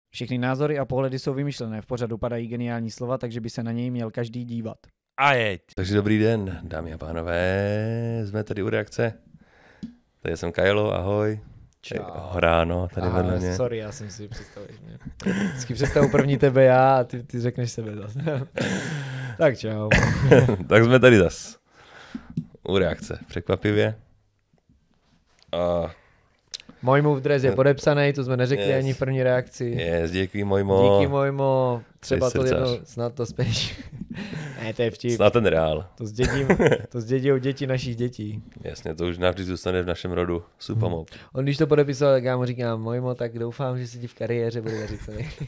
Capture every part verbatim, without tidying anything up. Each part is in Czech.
Všechny názory a pohledy jsou vymyšlené, v pořadu padají geniální slova, takže by se na něj měl každý dívat. A jeď. Takže dobrý den, dámy a pánové, jsme tady u reakce. Tady jsem Kajlo, ahoj. Čau. Ráno, tady Aha, vedle mě. Sorry, já jsem si představil. Vždycky představu první tebe já a ty, ty řekneš sebe zase. Tak čau. Tak jsme tady zas. U reakce, překvapivě. A... Můj move dress je podepsaný, to jsme neřekli Yes. ani v první reakci. Yes, díky Mojmo. Díky Mojmo, třeba Jsi to srdcař. jedno, snad to spíš. Ne, to je vtip. Snad ten reál. To zdědím, to zdědí děti našich dětí. Jasně, to už navždy zůstane v našem rodu. Supermob. On když to podepisoval, tak já mu říkám, Mojmo, tak doufám, že se ti v kariéře bude dařit co nej.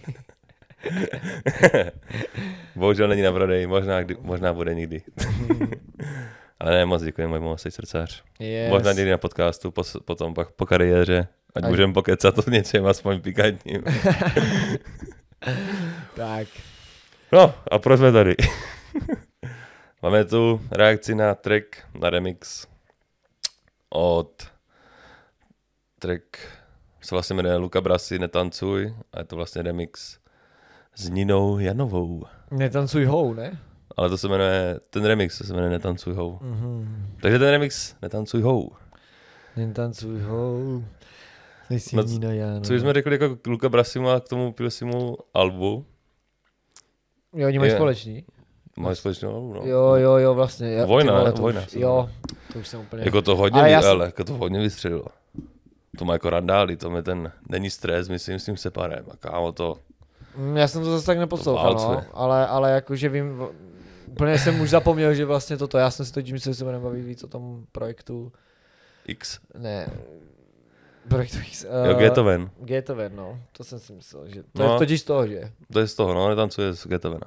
Bohužel není na prodej, možná, kdy, možná bude nikdy. Ale ne, moc děkuji, Mojmo, jsi srdcař. Yes. Možná někdy na podcastu, po, potom pak po kariéře, ať Ať- můžeme pokecat o něčem aspoň pikantním. Tak. No a proč jsme tady? Máme tu reakci na track, na remix od track se vlastně jmenuje Luca Brasi Netancuj a je to vlastně remix s Ninou Janovou. Netancuj hou, ne? Ale to se jmenuje, ten remix se jmenuje Netancuj hou. Mhm. Takže ten remix Netancuj hou. Netancuj hou. Nejsi No, Nina Jánová. Co jsme řekli jako Luca Brasi má k tomu Pilsimu albu. Jo, oni mají Je. společní. Mají společnou albu, no. Jo, jo, jo, vlastně. Já, Vojna, ty vole, ne? to Vojna Už, se jo, to už jsem úplně... Jako to hodně, Ale vy, já jsem- ale, jako to hodně vystřelilo. To má jako randály, to je ten, není stres, myslím s tím separem. A kámo to, Mm, Já jsem to zase tak neposlouchal, To no, válcuje. ale, ale jakože vím, v- úplně jsem už zapomněl, že vlastně toto, já jsem si totiž myslel, že se budeme bavit víc o tom projektu, X. ne, projektu X. Uh, Jo, Getoven. Getoven, no, to jsem si myslel, že, to No. je totiž z toho, že? To je z toho, no, netancuje z Getovena.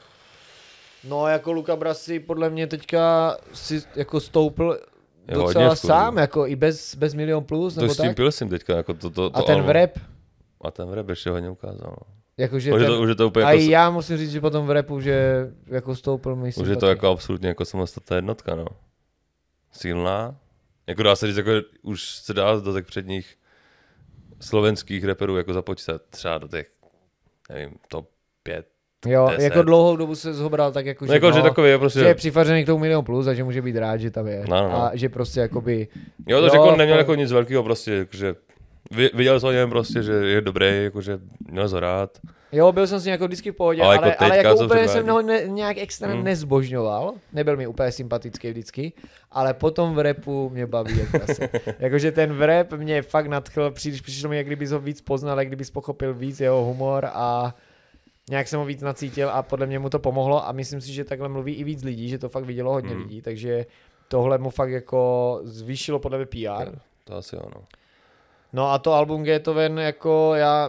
No, jako Luca Brasi podle mě teďka si jako stoupl Je docela hodně v kurzu. sám, jako i bez, bez milion plus, To nebo s tím tak. Pilsim teďka, jako to, to, to A ten album. v rap, A ten v rap ještě hodně ukázal. No. jakože Už, je ten, to, už je to úplně a jako, i já musím říct, že potom v rapu, že jako stoupil mi už je to sympatie. jako absolutně jako samostatná jednotka, no. Silná. Jako dá se říct, jako už se dá do těch předních slovenských raperů jako započítat třeba do těch, nevím, top pět. Jo, deset. jako dlouhou dobu se zhobral tak jako, No, jako, že takový je prostě, že je přifařený k tomu milion plus a že může být rád, že tam je. No, no, no. A že prostě jakoby, jo, to Jo, jako neměl to- jako nic velkého prostě, jakože vi- viděl jsem o něm prostě, že je dobrý, jakože měl ho rád. jo, byl jsem s ním jako vždycky v pohodě, Ale ale, jako ale, ale teďka, jako co úplně předvádí. jsem ho ne, nějak extra Hmm. hmm. nezbožňoval, nebyl mi úplně sympatický vždycky, ale potom v rapu mě baví jak prase. Jakože ten v rap mě fakt nadchl, příliš přišlo mi, jak kdybys ho víc poznal, jak kdybys pochopil víc jeho humor a nějak jsem ho víc nacítil a podle mě mu to pomohlo a myslím si, že takhle mluví i víc lidí, že to fakt vidělo hodně Hmm. lidí, takže tohle mu fakt jako zvýšilo podle mě P R. To asi ono. No a to album Getoven, jako já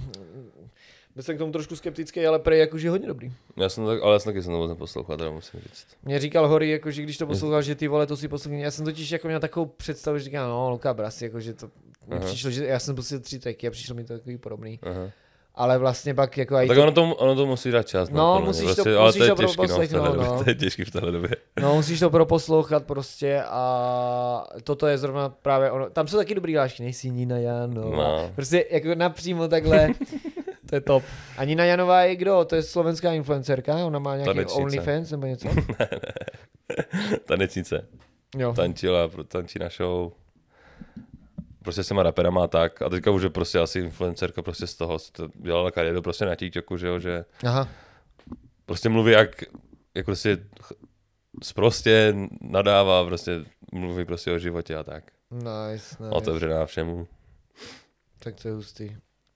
byl jsem k tomu trošku skeptický, ale prej jakože je hodně dobrý. Já jsem tak, ale já jsem taky jsem to moc neposlouchal, teda musím říct. Mě říkal Hory, jako, že když to poslouchal, že ty vole, to si poslouchal. Já jsem totiž jako měl takovou představu, že říkám, no, Luca Brasi, jako, že to mi Aha. přišlo, že já jsem pustil tři tracky a přišlo mi to takový podobný. Aha. Ale vlastně pak jako i Tak ty, ono to, ono to musí dát čas. No, podle mě. musíš to- Prostě, ale musíš to je to těžký, no, v proposlechnout, téhle době, no. to je těžký v téhle době. no, musíš to proposlouchat prostě a toto je zrovna právě ono. Tam jsou taky dobrý lášky, nejsi Nina Jánová. No. Prostě jako napřímo takhle, to je top. A Nina Jánová je kdo? To je slovenská influencerka, ona má nějaký Tanečnice. OnlyFans nebo něco? Tanečnice. Jo. Tančila, tančí na show. Prostě s těma raperama a tak. A teďka už je prostě asi influencerka prostě z toho. To dělala kariéru prostě na TikToku, že jo, že Aha. prostě mluví jak, jak prostě prostě nadává, prostě mluví prostě o životě a tak. Nice, nice. Otevřená všemu. Tak to je hustý.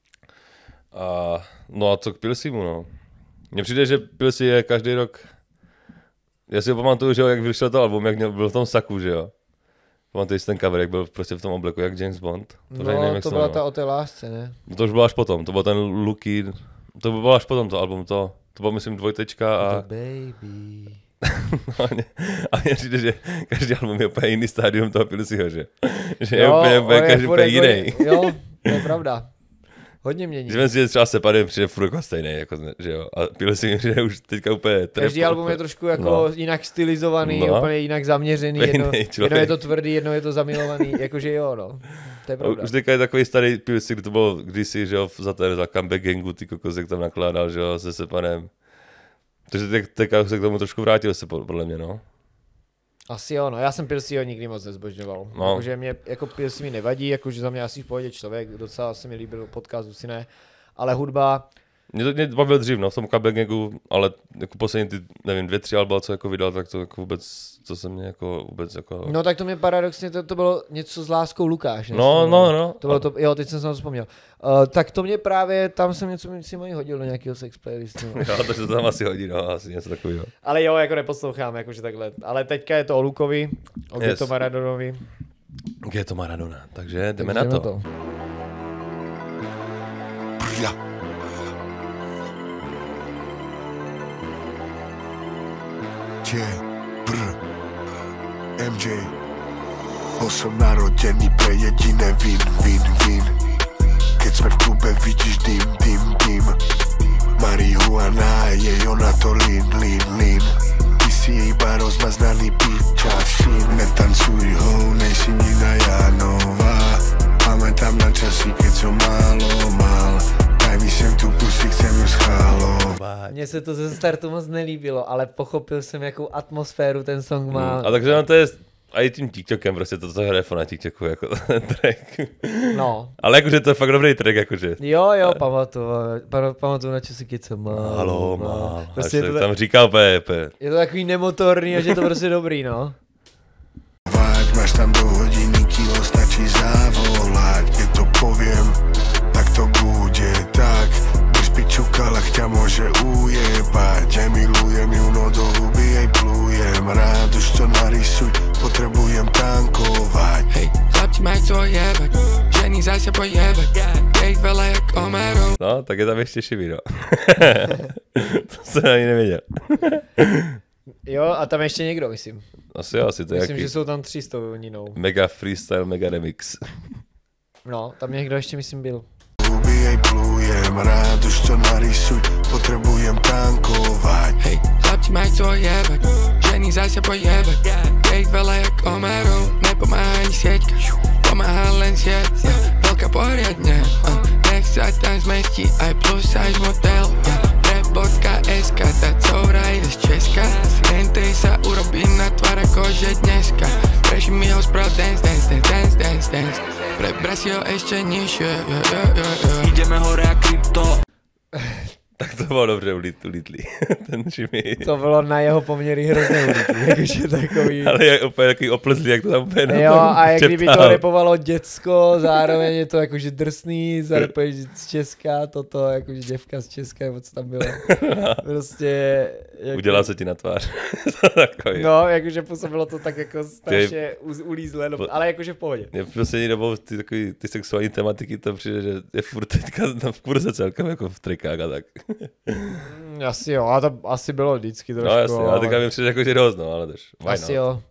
A, no a co k Pilsimu, no. Mně přijde, že Pilsi je každý rok, já si ho pamatuju, že jo, jak vyšel to album, jak měl, byl v tom saku, že jo. Pamatuju si ten cover, jak byl prostě v tom obleku, jak James Bond. To, No, nevím, jak to se byla jmenuje. ta o té lásce, ne? To už bylo až potom, to byl ten Lucky, to bylo až potom to album, to, to bylo myslím dvojtečka a, The baby. a, mě, a mně přijde, že každý album je úplně jiný stádium toho Pilsiho, že, že je úplně, úplně on je každý furt úplně jako- jiný. Jo, to je pravda. Hodně mění. Že si, že třeba Separem přijde furt jako stejný, jako, že jo, a Pilsi mi přijde už teďka úplně trap, Každý album je trošku jako no. jinak stylizovaný, No. úplně jinak zaměřený. Stejný Jedno, člověk. jedno je to tvrdý, jedno je to zamilovaný, jakože jo, no. to je pravda. Už teďka je takový starý pilsy, kdy to bylo kdysi, že jo, za té za comeback gangu, ty kokos, jak tam nakládal, že jo, se Sepanem. Takže teď, teďka se k tomu trošku vrátil se podle mě, no. Asi jo, no, já jsem Pilsího nikdy moc nezbožňoval. No. Jakože mě, jako Pilsí mi nevadí, jakože za mě asi v pohodě člověk, docela se mi líbil podcast si ne, ale hudba... Mě to mě bavil dřív, no, v tom comeback gangu, ale jako poslední ty, nevím, dvě, tři alba, co jako vydal, tak to jako vůbec, to se mě jako vůbec jako... No tak to mě paradoxně, to, to bylo něco s láskou Lukáš, ne? No, no, no. To bylo to, jo, teď jsem se na to vzpomněl. Uh, tak to mě právě, tam jsem něco si mají hodil do nějakého sex playlistu. No. Jo, takže to tam asi hodí, no, asi něco takového. Ale jo, jako neposlouchám, jakože takhle. Ale teďka je to o Lukovi, o Yes. Geto Maradonovi. Geto Maradona, takže jdeme Takže na to. to. Ja. T, Br, em jé. Bol som narodený pre jediné vin, vin, vin. Keď sme v klube, vidíš dym, dym, dym. Marihuana je ona to lean, lean, lean. Ty si iba rozmaznaný pičašin. Netancuj ho, nejsi Nina Janová. Pamätám na časy, keď som málo mal. Daj mi sem tu pusy, chcem ju schálovat. Mně se to ze startu moc nelíbilo, ale pochopil jsem, jakou atmosféru ten song má. Hmm. A takže nám to je a i tím TikTokem prostě to, co hraje na TikToku, jako ten track. No. Ale jakože to je fakt dobrý track, jakože. Jo, jo, pamatuju, pamatuju na časy, keď jsem mal. Halo, mal. Prostě Až je se to, tam říká úplně, úplně. je to takový nemotorný a že je to prostě dobrý, no. Váď, máš tam do hodiny kilo, stačí zavolať. Keď to poviem, tak to bude tak. Bez pičukala ťa môže ujebať. Ja milujem ju, no do huby jej plujem. Rád už to narysuj, potrebujem tankovať. Hej, chlapci mají co jebať, ženy zase pojebať, je ich veľa jak Omerov. No, tak je tam ještě šivý, no. To jsem ani nevěděl. Jo, a tam ještě někdo, myslím. Asi jo, asi to je Myslím, jaký že jsou tam tři s tou Ninou. mega freestyle, mega remix. No, tam někdo ještě, myslím, byl. Huby jej plujem, rád už to narysuj, potrebujem tankovať. Hej, chlapci mají co jebať, ženy zase pojebať, je ich veľa jak Omerov. Nepomáha ani sieťka, pomáha len sieť, veľká poriadne. Nech sa tam zmestí aj plus size model. Rap.sk, tá coura ide z Česka. Rentej sa urobí na tvár akože dneska. Preši mi ho sprav dance, dance, dance, dance, dance, dance. Prebra si ho ešte nižšie, jo, jo, jo, jo. Ideme hore a krypto. Tak to bylo dobře ulítlý, ten Jimmy. To bylo na jeho poměry hrozně ulítlý, jakože takový... Ale je úplně takový oplzlý, jak to tam úplně na Jo, tom a jak kdyby to šeptal. repovalo děcko, zároveň je to jakože drsný, zarepuješ z Česka, toto jakože děvka z Česka, nebo co tam bylo. Prostě... Jako... Udělá se ti na tvář. Takový. No, jakože působilo to tak jako strašně Ty... ulízlé, no, ale jakože v pohodě. Mě v poslední dobou ty, takový, ty sexuální tematiky to přijde, že je furt teďka tam v kurze celkem jako v trikách a tak. Mm, asi jo, a to asi bylo vždycky trošku. No jasně, ale ale... teďka mi přijde jako, že dost, no, ale tež. Asi jo.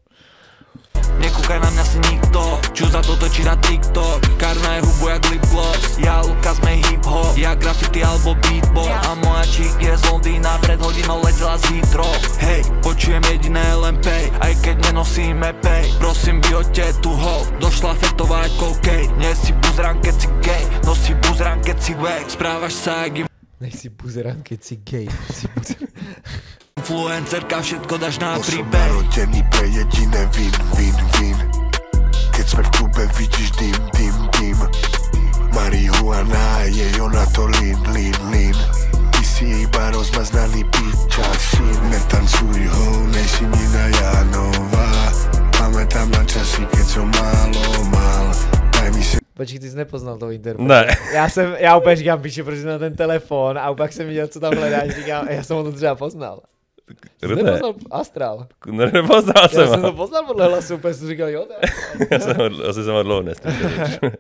Nekúkaj na mňa si nikto, čo za to točí na TikTok. Karna je hubu jak lip gloss, ja Luka sme hip-hop, ja graffiti alebo beatbox. A moja chick je z Londýna, pred hodinou letela z Heathrow. Hej, počujem jediné len pay, aj keď nenosíme pay. Prosím, vyhoďte tu ho, došla fetovať koukej. Nie si buzran, keď si gay, no si buzran, keď si wack. Správaš sa jak Nejsi buzerán, keď si gay. Si buzerán. influencerka, všetko dáš na Bol som príbeh. narodený pre jediné vin, vin, vin. Keď sme v klube, vidíš dym, dym, dym. Marihuana je ona to lean, lean, lean. Ty si iba rozmaznaný pičašin. Netancuj ho, nejsi Nina Janová. Pamätám na časy, keď som málo mal. Daj mi se... Počkej, ty jsi nepoznal toho interpretu. Ne. Já jsem, já úplně říkám, píše, protože na ten telefon a úplně jsem viděl, co tam hledáš, říkám, já jsem ho to třeba poznal. Jsi nepoznal Astral. Ne, nepoznal Já jsem jsem ho. to poznal podle hlasu, úplně jsem říkal, jo, to je. Já jsem ho, asi jsem ho dlouho nestrčil.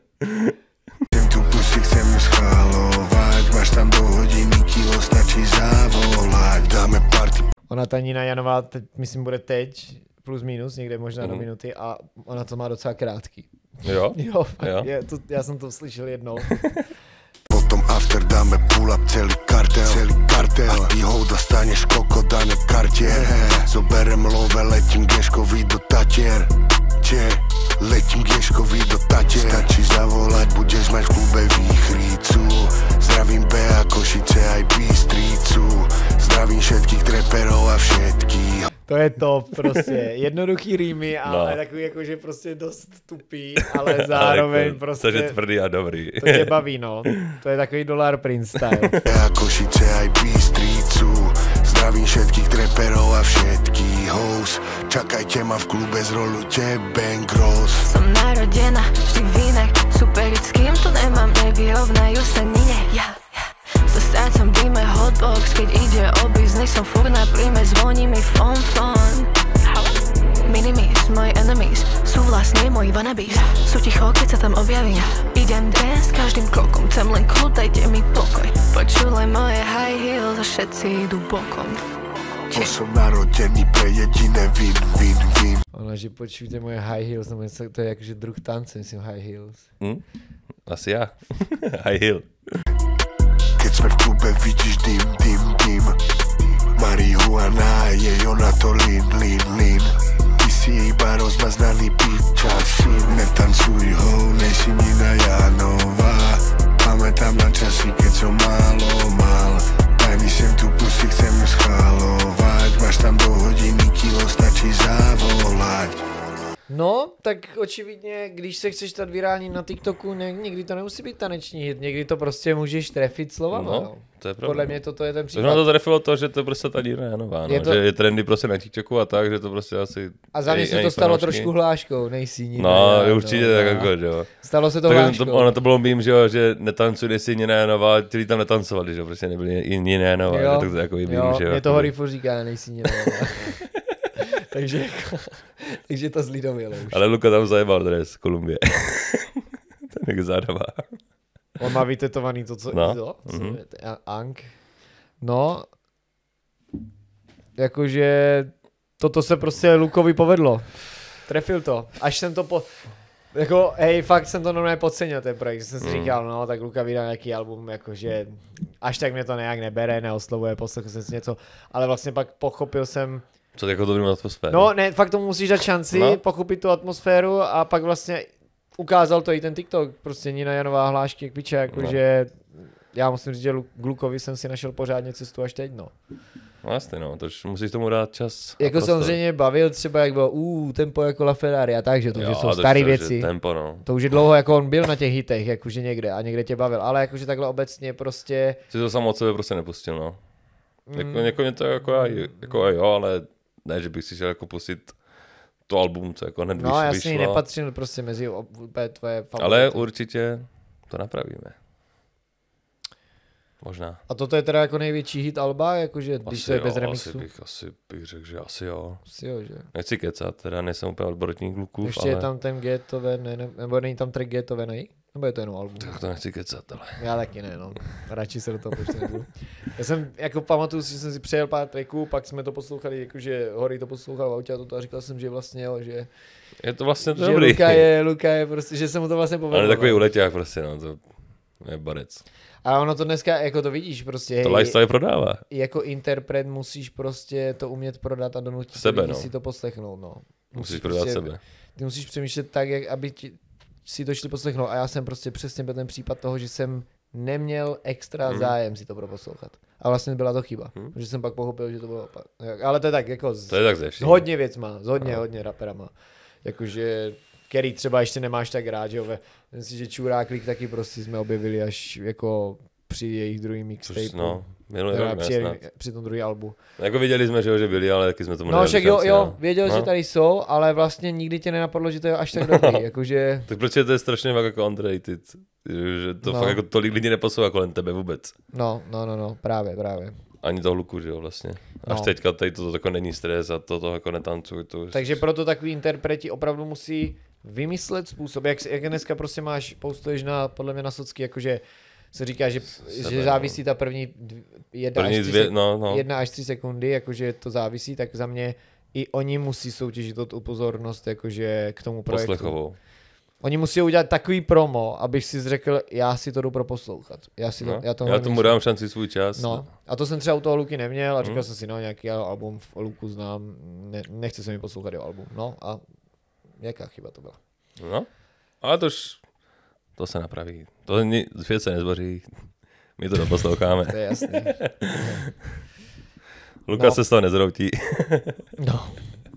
Chcem tu pusy, chcem ju schválovať. Máš tam do hodiny kilo, stačí zavolať. Dáme party. Ona ta Nina Janová, teď, myslím, bude teď, plus minus, někde možná mm. do minuty a ona to má docela krátký. Jo? Jo, Jo? je, to, já jsem to slyšel jednou. Potom after večer dáme pull up celý kartel, celý kartel. A ty ho dostaneš koko, dane kartier. Zoberem love, letím Geškovi do Tatier. Če, letím Geškovi do Tatier. Stačí zavolať, budeš mať v klube výchrícu. Zdravím Bea, Košice aj Bystricu. Zdravím všetkých treperov a všetkých. To je top, prostě. Jednoduchý rýmy, ale No. takový jakože prostě dost tupý, ale zároveň Ale prostě... To je tvrdý a dobrý. To tě baví, no. To je takový Dollar Prince style. Bea, Košice aj Bystricu. Zdravím všetkých treperov a všetkých hoes. Čakajte ma v klube, zrolujte Bangros. Som narodená vždy v inak, superickým tu nemám, nevyrovnajú sa nine. Ja, ja, so strácam díme hotbox, keď ide o biznis, som furt na príjme, zvoní mi fon fon. Minimis, moji enemies, sú vlastne moji wannabes. Sú ticho, keď sa tam objavím. Idem dnes každým krokom, chcem len kľud, dajte mi pokoj. Počúvaj moje high heels a všetci idú bokom. Bol som narodený pre jediné win, win, win. Ona, že počujte moje high heels, nebo něco, to je jakože druh tance, myslím high heels. Hm? Asi já. High heel. Keď sme v klube, vidíš dym, dym, dym. Marihuana, je ona to lin, lin, lin. Ty si iba rozmaznaný piča, syn. Netancuj ho, nejsi Nina Janová. Pamätám na časy, keď som málo mal. Daj mi sem tu pusy, chcem ju schvalovať. Máš tam do hodiny kilo, stačí zavolať. No, tak očividně, když se chceš stát virální na TikToku, ne, někdy to nemusí být taneční hit, někdy to prostě můžeš trefit slovama, No, no. to je pravda. Podle mě toto je ten případ. Takže to trefilo to, že to prostě ta Nina Janová, no. Je to- Že je trendy prostě na TikToku a tak, že to prostě asi... A za mě se nej- to stalo nejfanoušky. trošku hláškou, nejsi Nina No, Janová. určitě tak jako, že jo. Stalo se to Tak hláškou. to, ono to bylo mým, že jo, že netancuj, jestli Nina Janová, ti tam netancovali, že jo, prostě nebyli i Nina Janová, Jo, tak to je jako mým, jo, že jo. mě to jako- Horifo říká, nejsi Nina Janová. takže, jako, takže to zlidovilo už. Ale Luka tam zajebal dres, Kolumbie. Ten jak zádavá. On má vytetovaný to, co No, Izo, co mhm. je, to- Ang. No, jakože toto se prostě Lukovi povedlo. Trefil to. Až jsem to po... Jako, hej, fakt jsem to normálně podcenil ten projekt, že jsem si Mm. říkal, no, tak Luka vydá nějaký album, jakože až tak mě to nějak nebere, neoslovuje, poslechl jsem si něco, ale vlastně pak pochopil jsem, Co jako dobrým atmosféru. no ne, fakt tomu musíš dát šanci, No. pochopit tu atmosféru a pak vlastně ukázal to i ten TikTok, prostě Nina Janová hlášky jak piče, jakože já musím říct, že Lu- k Lukovi jsem si našel pořádně cestu až teď, no. No jasně, no, to už musíš tomu dát čas. a Jako prostor. samozřejmě bavil třeba, jak bylo, uh, tempo jako La Ferrari a tak, že to Jo, že jsou to staré je- věci. že Tempo, no. To už je dlouho, jako on byl na těch hitech, jakože někde a někde tě bavil, ale jakože takhle obecně prostě, Jsi to sám od sebe prostě nepustil, no. Jako, Mm. jako mě to jako, aj, jako aj jo, ale ne, že bych si šel jako pustit to album, co jako hned no vyš, jasně vyšlo. nepatřil prostě mezi ob- úplně tvoje favority. Ale určitě to napravíme. Možná. A toto je teda jako největší hit Alba, jakože když Asi to je jo, bez asi remixu? bych, asi bych řekl, že asi jo. Asi jo, že? Nechci kecat, teda nejsem úplně odborník Lukův, Ještě ale... je tam ten Getové, ne, ne, nebo není tam track Getové, ne? Nebo je to jenom album? Tak to nechci kecat, ale... Já taky ne, no. Radši se do toho počít nebudu. Já jsem, jako pamatuju si, že jsem si přejel pár tracků, pak jsme to poslouchali, jakože Hory to poslouchal v autě a toto a říkal jsem, že vlastně jo, že, Je to vlastně že dobrý. Luka je, Luka je prostě, že se mu to vlastně povedlo. Ale takový no. uleťák prostě, no, to je barec. A ono to dneska, jako to vidíš prostě, To hej, lifestyle prodává. jako interpret musíš prostě to umět prodat a donutit Sebe, lidi no. si to poslechnout, no. Musíš prodat prostě, sebe. Ty musíš přemýšlet tak, jak aby ti, si to šli poslechnout a já jsem prostě přesně byl ten případ toho, že jsem neměl extra Hmm. zájem si to proposlouchat. A vlastně byla to chyba, Hmm. že jsem pak pochopil, že to bylo opak. Ale to je tak jako z, To je tak ze s vším. hodně věcma, s hodně, No. hodně raperama. Jakože, který třeba ještě nemáš tak rád, že jo, ve- myslím si, že Čuráklík taky prostě jsme objevili až jako při jejich druhým mixtape. Což, no, minulý Teda rok, ne, při, snad. při tom druhý albu. Jako viděli jsme, že, jo, že byli, ale taky jsme tomu No nedali však jo, šanci, jo, no. věděl, No. že tady jsou, ale vlastně nikdy tě nenapadlo, že to je až tak dobrý, jakože... Tak proč je to strašně fakt jako underrated? Že, že to No. fakt jako tolik lidí neposlouchá kolem tebe vůbec. No, no, no, no, právě, právě. Ani toho Luku, že jo, vlastně. Až No. teďka tady to jako není stres a to, to jako netancuj. To už... Takže proto takový interpreti opravdu musí vymyslet způsob, jak, jak dneska prostě máš, postuješ na, podle mě na socky, jakože se říká, že, Sebe, že no. závisí ta první dv, jedna, První až tři dvě, sek, no, no. jedna až tři sekundy, jakože to závisí, tak za mě i oni musí soutěžit o tu pozornost, jakože k tomu projektu. Poslechovou. Oni musí udělat takový promo, abych si řekl, já si to jdu proposlouchat. Já, si to, No, já, já tomu dám šanci svůj čas. No, a to jsem třeba u toho Luky neměl a říkal hmm. jsem si, no nějaký album v Luku znám, ne, nechci se mi poslouchat jeho album. No a jaká chyba to byla? No, ale to už, to se napraví. To ni, svět se nezboří, my to doposloucháme. To je jasný. Luka no. se z toho nezroutí. No.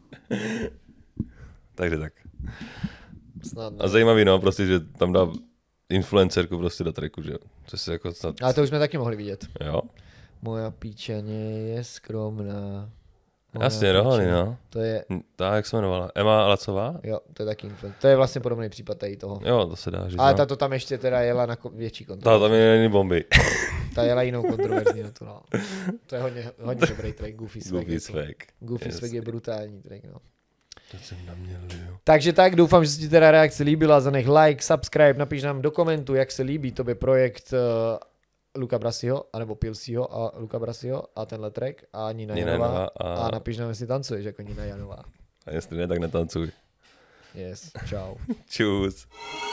Takže tak. Snadno. A zajímavý, no, prostě, že tam dá influencerku prostě do tracku, že jo. Což se jako snad... Ale to už jsme taky mohli vidět. Jo. Moja píčaně je skromná. Moja Jasně, Rohony, no. To je, Ta, jak se jmenovala? Emma Lacová? jo, to je taky influencer. To je vlastně podobný případ tady toho. Jo, to se dá říct. Ale no. ta to tam ještě teda jela na ko- větší Ta kontroverzi. tam je není bomby. Ta jela jinou kontroverzní na to, no. To je hodně, hodně dobrý track, Goofy Swag. Goofy Swag. Goofy Yes. Swag je brutální track, no. To jsem naměl, jo. Takže tak, doufám, že se ti teda reakce líbila, zanech like, subscribe, napiš nám do komentu, jak se líbí tobě projekt uh, Luka Brasiho, anebo Pilsího a Luka Brasiho a tenhle track a Nina, Nina Janová Janová a... a- a napiš nám, jestli tancuješ jako Nina Janová. A jestli ne, tak netancuj. Yes, čau. Čus.